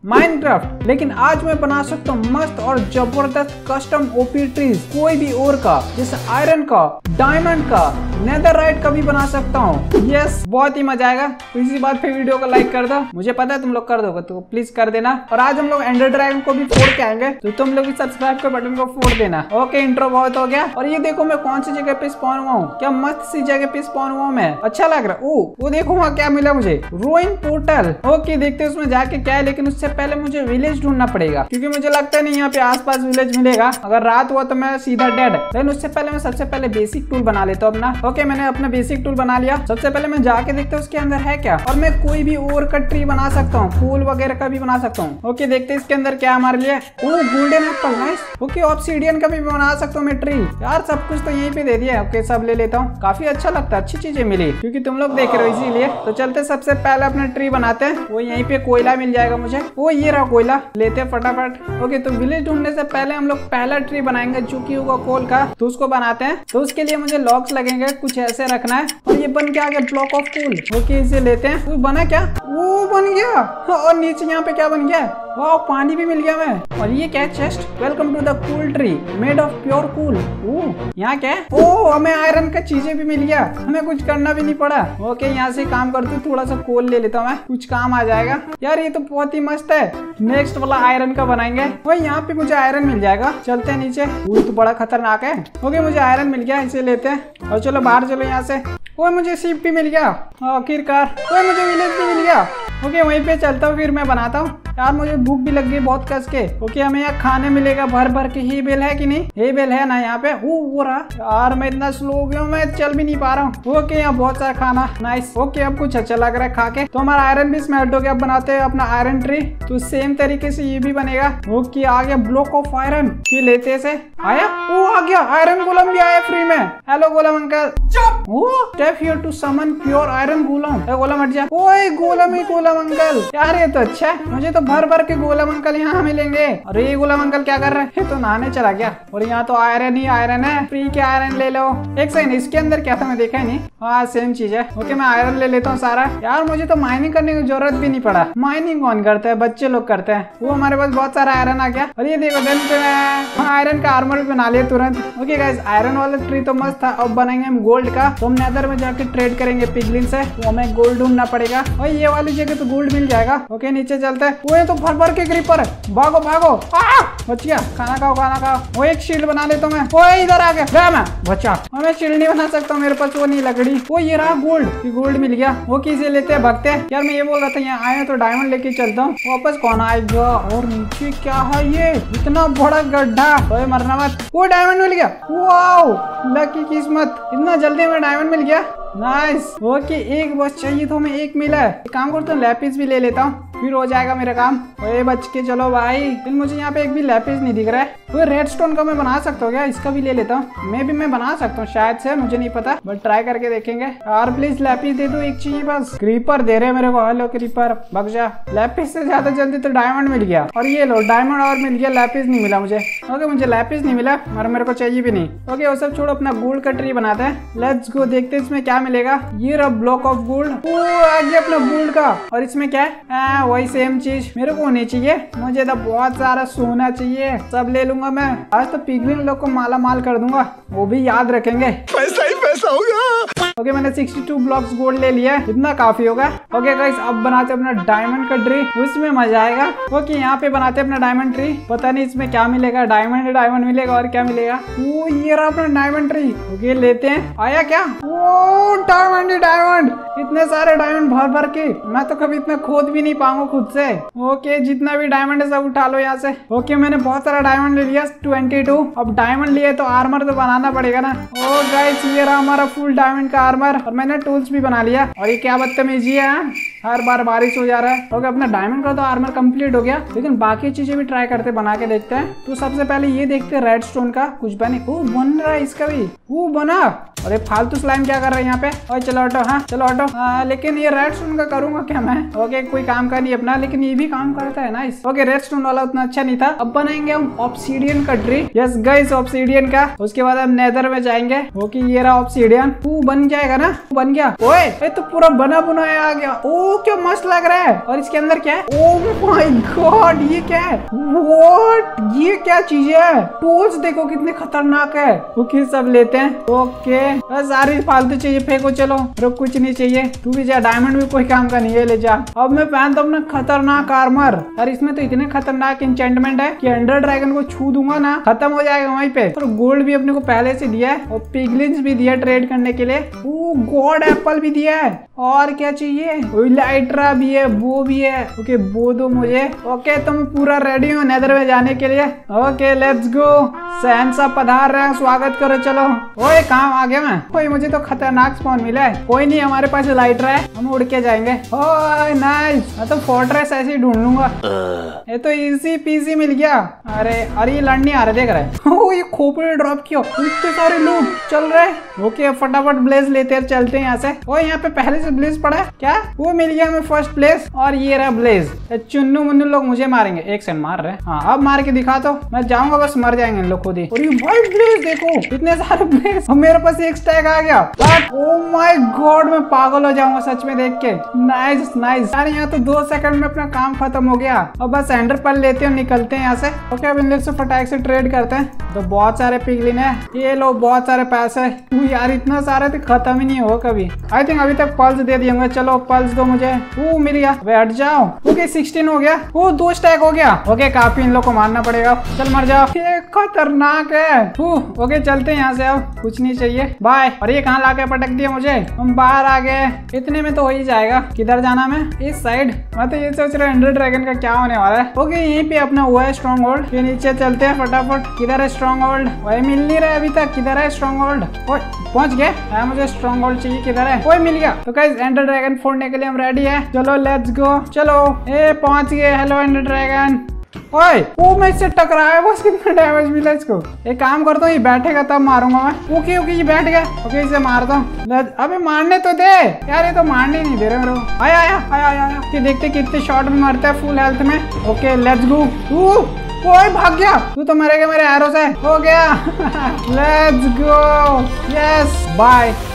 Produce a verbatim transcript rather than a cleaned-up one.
Minecraft. लेकिन आज मैं बना सकता हूँ मस्त और जबरदस्त कस्टम ओपी ट्रीज, कोई भी और का, जैसे आयरन का, डायमंड का, नेदरराइट का भी बना सकता हूँ। यस, बहुत ही मजा आएगा। तो इसी बात पे वीडियो को लाइक कर दो, मुझे पता है तुम लोग कर दोगे, तो प्लीज कर देना। और आज हम लोग एंडर ड्रैगन को भी फोड़ के आएंगे, तो तुम लोग भी सब्सक्राइब के बटन को फोड़ देना। ओके, इंट्रो बहुत हो गया। और ये देखो मैं कौन सी जगह पे स्पॉन हुआ हूँ, क्या मस्त सी जगह पे स्पॉन हुआ हूँ मैं, अच्छा लग रहा है। ओ वो देखो वहाँ क्या मिला मुझे, रोइंग पोर्टल। ओके, देखते हैं उसमें जाके क्या है, लेकिन उससे पहले मुझे विलेज ढूंढना पड़ेगा, क्योंकि मुझे लगता है नहीं यहाँ पे आसपास विलेज मिलेगा। अगर रात हुआ तो मैं सीधा डेड। लेकिन उससे पहले मैं सबसे पहले बेसिक टूल बना लेता हूँ अपना। ओके, मैंने अपना बेसिक टूल बना लिया। सबसे पहले मैं जाके देखता हूँ उसके अंदर है क्या, और मैं कोई भी और का ट्री बना सकता हूँ, फूल वगैरह का भी बना सकता हूँ। ओके, देखते हैं इसके अंदर क्या हमारे लिए। Oh golden apple, nice. Okay, obsidian का भी बना सकता हूँ मैं ट्री। यार सब कुछ तो यहीं पे दे दिया। ओके, सब ले लेता हूँ, काफी अच्छा लगता है, अच्छी चीजें मिली क्योंकि तुम लोग देख रहे हो इसीलिए। तो चलते सबसे पहले अपना ट्री बनाते हैं। वो यहीं पे कोयला मिल जाएगा मुझे। वो ये रहा कोयला, लेते हैं फटाफट। ओके, तो विलेज ढूंढने से पहले हम लोग पहला ट्री बनाएंगे जो कि होगा कोल का, तो उसको बनाते हैं। तो उसके लिए मुझे लॉक्स लगेंगे, कुछ ऐसे रखना है। और ये बन के आ गया ब्लॉक ऑफ कोल। ओके, इसे लेते हैं। वो बना क्या, वो बन गया। और नीचे यहाँ पे क्या बन गया, वाह पानी भी मिल गया मैं। और ये क्या है, chest, welcome to the cool tree made of pure cool. Oh यहाँ क्या है, ओह हमें आयरन का चीजें भी मिल गया, हमें कुछ करना भी नहीं पड़ा। ओके, यहाँ से काम करते थोड़ा सा कोल ले लेता हूँ मैं, कुछ काम आ जाएगा। यार ये तो बहुत ही मस्त है। नेक्स्ट वाला आयरन का बनाएंगे। वही यहाँ पे मुझे आयरन मिल जाएगा। चलते हैं नीचे, वो तो बड़ा खतरनाक है। ओके, मुझे आयरन मिल गया, इसे लेते हैं। और चलो बाहर चलो यहाँ से। वो मुझे शिप भी मिल गया आखिरकार। वो मुझे विलेज भी मिल गया। ओके, वहीं पे चलता हूँ, फिर मैं बनाता हूँ। यार मुझे भूख भी लग गई बहुत कस के। ओके, हमें यहाँ खाने मिलेगा भर भर के। ही बेल है कि नहीं, हे बेल है ना यहाँ पे। ओ वो रहा। यार मैं इतना स्लो हो गया, मैं चल भी नहीं पा रहा हूँ। ओके, यहाँ बहुत सारा खाना, नाइस। ओके, अब कुछ अच्छा लग रहा है खा के। तो हमारा आयरन भी स्मेल्ट हो गया। अब बनाते हैं अपना आयरन ट्री, तो सेम तरीके से ये भी बनेगा। ओके, आ गया ब्लॉक ऑफ आयरन। ये लेते से आया, वो आ गया आयरन गोलम भी आया फ्री में। Hello golem uncle. Step here to summon pure iron golem. Golem हट जा। ओए गोलम ही गोलम अंकल। यार ये तो अच्छा है, मुझे तो भर भर के गोलम अंकल यहाँ मिलेंगे। अरे ये गोलम अंकल क्या कर रहे हैं, तो नहाने चला गया। और यहाँ तो आयरन ही आयरन है, फ्री के आयरन ले लो। एक सेकंड, इसके अंदर क्या था मैं देखा ही नहीं। हाँ सेम चीज है। ओके, मैं आयरन ले लेता हूँ सारा। यार मुझे तो माइनिंग करने की जरूरत भी नहीं पड़ा। माइनिंग कौन करता है, बच्चे लोग करते हैं। वो हमारे पास बहुत सारा आयरन आ गया। और ये देखो देन पे मैं आयरन का आर्मर भी बना लिया तुरंत। ओके गाइस, आयरन वाला ट्री तो मस्त था। अब बनाएंगे हम गोल्ड का। तो हम नेदर में जाके ट्रेड करेंगे पिगलिन से, तो हमें गोल्ड ढूंढना पड़ेगा। और ये वाली जगह तो गोल्ड मिल जाएगा। ओके, नीचे चलते हैं। वो ये तो भर भर के क्रीपर है, भागो भागो। बच गया, खाना खाओ खाना खाओ। वो एक शील्ड बना लेता हूँ मैं। वो इधर आ गया, मैं बचा। मैं शील्ड नहीं बना सकता, मेरे पास वो नहीं लकड़ी। वो ये रहा गोल्ड, गोल्ड मिल गया। वो किसे लेते हैं, भगते हैं। यार मैं ये बोल रहा था यहाँ आए तो डायमंड लेके चलता हूँ। वापस कौन आएगा। और नीचे क्या है, ये इतना बड़ा गड्ढा। तो मरना मत। वो डायमंड मिल गया, वाओ लकी किस्मत, इतना जल्दी में डायमंड मिल गया, नाइस। ओके, एक बस चाहिए तो हमें एक मिला है। एक काम करता हूँ, लैपिस भी ले लेता हूँ, फिर हो जाएगा मेरा काम। ओए बच के चलो भाई। लेकिन मुझे यहाँ पे एक भी लैपिस नहीं दिख रहा है। वो रेडस्टोन का मैं बना सकता हूँ क्या, इसका भी ले लेता हूँ। मैं भी मैं बना सकता हूँ शायद से, मुझे नहीं पता, बट ट्राई करके देखेंगे। यार प्लीज लैपिस दे दो, एक चाहिए बस। क्रीपर दे रहे मेरे को। हेलो क्रीपर, भग जा। लैपिस से ज्यादा जल्दी तो डायमंड मिल गया। और ये लो डायमंड और मिल गया, लैपिस नहीं मिला मुझे। ओके, मुझे लैपिस नहीं मिला और मेरे को चाहिए भी नहीं। ओके, वो सब छोड़ो, अपना गोल्ड का ट्री बनाते हैं। लेट्स गो, देखते हैं इसमें क्या मिलेगा। ये रहा ब्लॉक ऑफ गोल्ड। आ गया अपना गोल्ड का। और इसमें क्या है, आ, वही सेम चीज मेरे को नहीं चाहिए। मुझे तो बहुत सारा सोना चाहिए, सब ले लूंगा मैं। आज तो पिगलिन लोग को माला माल कर दूंगा, वो भी याद रखेंगे। पैसा ही पैसा होगा। ओके, मैंने बासठ ब्लॉक्स गोल्ड ले लिया, इतना काफी होगा। ओके गाइस, अब बनाते अपना डायमंड का ट्री, उसमें मजा आएगा। ओके, यहाँ पे बनाते अपना डायमंड ट्री। पता नहीं इसमें क्या मिलेगा, डायमंड डायमंड मिलेगा और क्या मिलेगा। वो ये रहा अपना डायमंड ट्री। ओके, लेते हैं। आया क्या, वो डायमंड ही डायमंड, इतने सारे डायमंड भर भर के। मैं तो कभी इतना खोद भी नहीं पाऊंगा खुद से। ओके, जितना भी डायमंड है सब उठा लो यहाँ से। ओके, मैंने बहुत सारा डायमंड ले लिया, बाईस। अब डायमंड लिए तो आर्मर तो बनाना पड़ेगा ना। ओ गाइस, ये रहा हमारा फुल डायमंड का आर्मर। और मैंने टूल्स भी बना लिया। और ये क्या बदतमीजी है, हर बार बारिश हो जा रहा है। ओके, अपना डायमंड का तो आर्मर कंप्लीट हो गया, लेकिन बाकी चीजें भी ट्राई करते, बना के देखते हैं। तो सबसे पहले ये देखते हैं रेडस्टोन का कुछ बने। ओ बन रहा है इसका भी, वो बना। अरे फालतू स्लाइम क्या कर रहा है यहाँ पे। और चलो ऑटो, हाँ चलो ऑटो। हाँ लेकिन ये रेडस्टोन का करूंगा क्या मैं। ओके कोई काम का नहीं अपना, लेकिन ये भी काम करता है नाइस। ओके रेडस्टोन वाला उतना अच्छा नहीं था। अब बनाएंगे हम ऑब्सीडियन का ट्री। यस गाइस ऑब्सीडियन का। उसके बाद हम नेदर में जाएंगे। ओके ये रहा ऑब्सीडियन। वो बन जाएगा ना, बन गया। ओए ये तो पूरा बना बुनाया आ गया। ओ क्या मस्त लग रहा है। और इसके अंदर क्या है, ओह माय गॉड ये क्या है, व्हाट ये क्या चीज है। टूल्स देखो कितने खतरनाक है। ओके सब लेते हैं। ओके सारी फालतू चाहिए फेंको। चलो रुक कुछ नहीं चाहिए, तू भी जा, डायमंड भी कोई काम का नहीं है, ले जा। अब मैं पहनता हूँ अपना खतरनाक आर्मर। और इसमें तो इतने खतरनाक इंचेंटमेंट है कि अंडर ड्रैगन को छू दूंगा ना खत्म हो जाएगा वहीं पे। और गोल्ड भी अपने को पहले से दिया है, और पिगलिन्स भी दिया ट्रेड करने के लिए। ओ गॉड एप्पल भी दिया है। और क्या चाहिए, लाइट्रा भी है, वो भी है। ओके वो दो मुझे। ओके तो मैं पूरा रेडी हूँ नेदर में जाने के लिए। ओके लेट्स गो। सहनसा पधार रहे हैं, स्वागत करो। चलो ओए कहाँ आ गया मैं। ओए मुझे तो खतरनाक स्पॉन मिला है। कोई नहीं हमारे पास लाइट्रा है, हम उड़ के जाएंगे। ओए नाइस, मैं तो फोर्ट्रेस ऐसे ही ढूंढ लूंगा। ये तो इजी पीजी मिल गया। अरे अरे ये लड़ने आ रहे देख रहे। ओ ये खोपड़ी ड्रॉप किया, इतने सारे लोग चल रहे। ओके फटाफट ब्लेज लेते हैं, चलते हैं यहाँ से। ओ यहाँ पे पहले से ब्लेज पड़ा है क्या, वो मिल गया हमें फर्स्ट प्लेस। और ये रहा ब्लेज। चुन्नू मुन्नू लोग मुझे मारेंगे। एक से मार रहे। हाँ अब मार के दिखा तो मैं जाऊंगा, बस मर जाएंगे इन लोग खुद ही। और ये भाई ब्लेज देखो इतने सारे ब्लेज, और मेरे पास एक स्टैक आ गया। ओ माय गॉड मैं पागल हो जाऊंगा सच में देख के। Nice nice. अरे यहाँ तो दो सेकंड में अपना काम खत्म हो गया। अब बस एंडर पल लेते हैं, निकलते हैं यहाँ से। ओके अब इन लोग से फटाक से ट्रेड करते हैं। तो बहुत सारे पिगलिन है, ये लो बहुत सारे पैसे। यार इतना सारे तो खत्म ही नहीं हो कभी। आई थिंक अभी तक पल्स दे दिए। चलो पल्स दो मुझे। वो मिल गया, बैठ जाओ। ओके सिक्सटीन हो गया। वो दो स्टैक हो गया। ओके काफी इन लोग को मारना पड़ेगा। चल मर जाओ, ये खतरनाक है। ओके चलते हैं यहाँ से, अब कुछ नहीं चाहिए, बाय। और ये कहाँ लाके पटक दिया मुझे, हम बाहर आ गए। इतने में तो हो ही जाएगा। किधर जाना मैं, इस साइड। मैं तो ये सोच रहा हूँ एंडर ड्रैगन का क्या होने वाला है। ओके यहीं पे अपना हुआ है स्ट्रॉन्ग होल्ड। फिर नीचे चलते हैं फटाफट। किधर है स्ट्रॉन्ग होल्ड, वही मिल नहीं रहा है अभी तक। किधर है स्ट्रॉन्ग होल्ड, पहुंच गए। हाँ मुझे स्ट्रॉन्ग होल्ड चाहिए, किधर है, कोई मिल गया। तो गाइस एंडर ड्रैगन फोड़ने के लिए हम रेडी है। चलो लेट्स गो। चलो ए पहुंच गए। Hello ender dragon. ओए वो मैं इससे टकराया, बस कितना डैमेज मिला इसको। एक काम करता हूँ, ये बैठेगा तब मारूंगा मैं। ओके ओके ये बैठ गया। ओके इसे मारता हूँ। अबे मारने तो दे यार, ये तो मारने नहीं दे रहे मेरे को। आया आया आया आया आया। ये देखते कितने शॉट में मारता है फुल हेल्थ में। Okay let's go. ओए भाग गया, तू तो मरेगा मेरे एरो से। हो गया। Let's go. Yes bye.